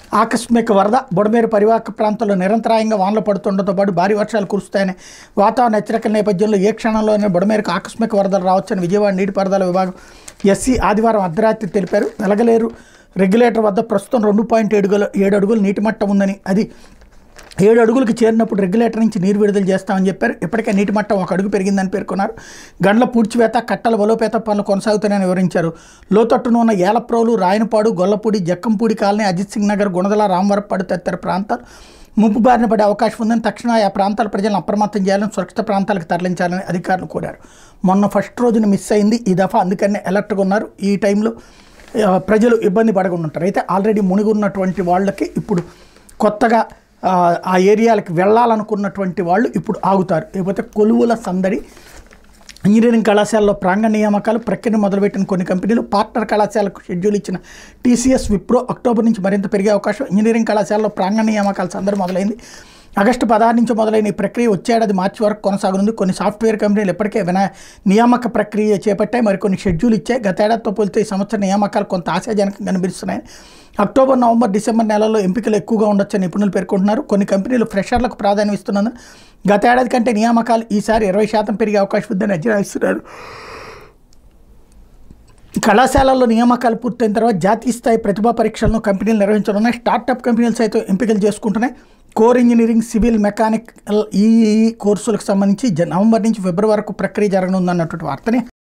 ఆకస్మిక వరద బుడమేరు పరివాహక ప్రాంతాల్లో నిరంతరాయంగా వానలు పడుతుండటంతో పాటు భారీ వర్షాలు కురుస్తాయని వాతావరణ హెచ్చరికల నేపథ్యంలో ఏ క్షణంలోనే బుడమేరుకు ఆకస్మిక వరదలు రావచ్చని విజయవాడ నీటిపారుదల విభాగం ఎస్సీ ఆదివారం అర్ధరాత్రి తెలిపారు. వెలగలేరు రెగ్యులేటర్ వద్ద ప్రస్తుతం 2.7 అడుగుల నీటి మట్టం ఉందని, అది 7 అడుగులకు చేరినప్పుడు రెగ్యులేటర్ నుంచి నీరు విడుదల చేస్తామని చెప్పారు. ఇప్పటికే నీటి మట్టం 1 అడుగు పెరిగిందని పేర్కొన్నారు. గండ్ల పూడ్చివేత, కట్టల బలోపేత పనులు కొనసాగుతాయని వివరించారు. లోతట్టున ఉన్న ఏలప్రోలు, రాయనపాడు, గొల్లపూడి, జక్కంపూడి కాలనీ, అజిత్ సింగ్ నగర్, గుణదల, రామవరపాడు తదితర ప్రాంతాలు ముంపు బారిన పడే అవకాశం ఉందని, తక్షణ ఆ ప్రాంతాల ప్రజలను అప్రమత్తం చేయాలని, సురక్షిత ప్రాంతాలకు తరలించాలని అధికారులు కోరారు. మొన్న ఫస్ట్ రోజున మిస్ అయింది ఈ దఫా, అందుకనే అలర్ట్గా ఉన్నారు. ఈ టైంలో ప్రజలు ఇబ్బంది పడకుండా ఉంటారు. అయితే ఆల్రెడీ మునిగి ఉన్నటువంటి వాళ్ళకి ఇప్పుడు కొత్తగా ఆ ఏరియాలకు వెళ్ళాలనుకున్నటువంటి వాళ్ళు ఇప్పుడు ఆగుతారు. లేకపోతే కొలువుల సందడి. ఇంజనీరింగ్ కళాశాలలో ప్రాంగణ నియామకాలు ప్రక్రియను మొదలుపెట్టిన కొన్ని కంపెనీలు. పార్ట్నర్ కళాశాలకు షెడ్యూల్ ఇచ్చిన టీసీఎస్, విప్రో అక్టోబర్ నుంచి మరింత పెరిగే అవకాశం. ఇంజనీరింగ్ కళాశాలలో ప్రాంగణ నియామకాల సందడి మొదలైంది. ఆగస్టు 16 నుంచి మొదలైన ఈ ప్రక్రియ వచ్చే ఏడాది మార్చి వరకు కొనసాగనుంది. కొన్ని సాఫ్ట్వేర్ కంపెనీలు ఇప్పటికే నియామక ప్రక్రియ చేపట్టాయి, మరికొన్ని షెడ్యూల్ ఇచ్చాయి. గత ఏడాదితో పోలితే ఈ సంవత్సరం నియామకాలు కొంత ఆశాజనకంగా కనిపిస్తున్నాయి. అక్టోబర్, నవంబర్, డిసెంబర్ నెలల్లో ఎంపికలు ఎక్కువగా ఉండొచ్చని నిపుణులు పేర్కొంటున్నారు. కొన్ని కంపెనీలు ఫ్రెషర్లకు ప్రాధాన్యం ఇస్తున్నందున గత ఏడాది కంటే నియామకాలు ఈసారి 20% పెరిగే అవకాశం ఉందని అంచనా ఇస్తున్నారు. కళాశాలల్లో నియామకాలు పూర్తయిన తర్వాత జాతీయ స్థాయి ప్రతిభా పరీక్షలను కంపెనీలు నిర్వహించనున్నాయి. స్టార్టప్ కంపెనీలు సైతం ఎంపికలు చేసుకుంటున్నాయి. Core engineering, civil, mechanical, EEE కోర్సులకు సంబంధించి నవంబర్ నుంచి ఫిబ్రవరి వరకు ప్రక్రియ జరగనుందన్నటువంటి వార్తని